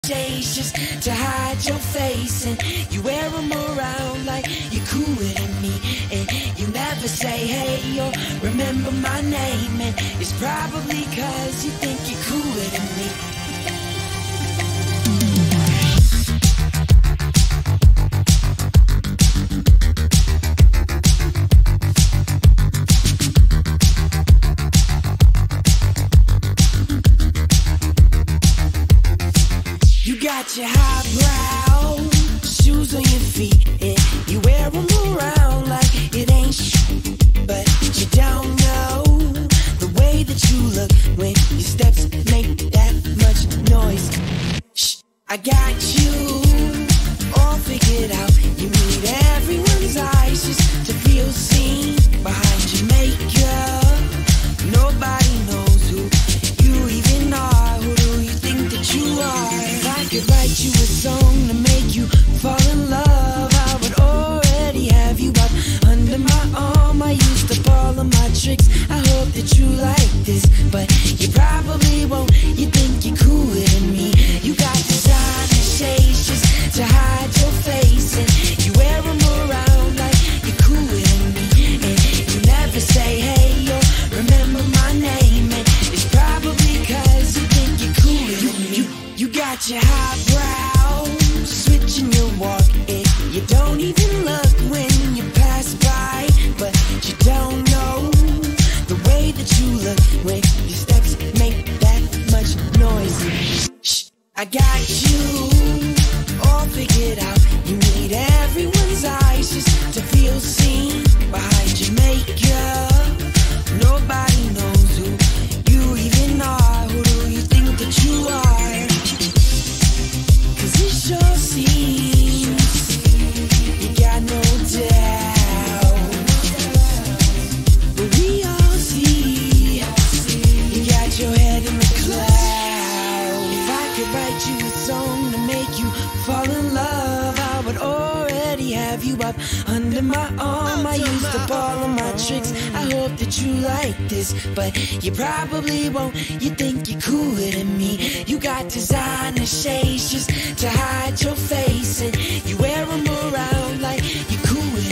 shades just to hide your face, and you wear them around like you're cooler than me, and you never say hey or remember my name, and it's probably cause you think you're cooler than me. You got your highbrow shoes on your feet, and you wear them around like it ain't but you don't know the way that you look when your steps make that much noise. Shh, I got you all figured out. You need everyone's eyes just to feel seen behind your makeup. Nobody knows who you even are. Who do you think that you are? If I could write you a song to make you fall in love, I would already have you up under my arm. I used up all of my tricks. I hope that you like this, but you probably won't. You think you're cooler than me. You got designer shades just to hide your face, and you wear them around like you're cooler than me, and you never say hey or remember my name, and it's probably cause you think you're cooler than me. You got your highbrow switching your walk, and you don't even look when you pass by, but you don't know the way that you look when your steps make that much noise. Shh, I got you all figured out. You need everyone's eyes just to feel seen behind your makeup. Nobody knows who you even are. Who do you think that you are? Cause it sure seems you got no doubt, but we all see you got your head in the clouds. If I could write you a song to make you fall in love, I would already have you up under my arm. I used up all of my tricks. I hope that you like this, but you probably won't. You think you're cooler than me. You got designer shades just to hide your face, and you wear them around like you're cooler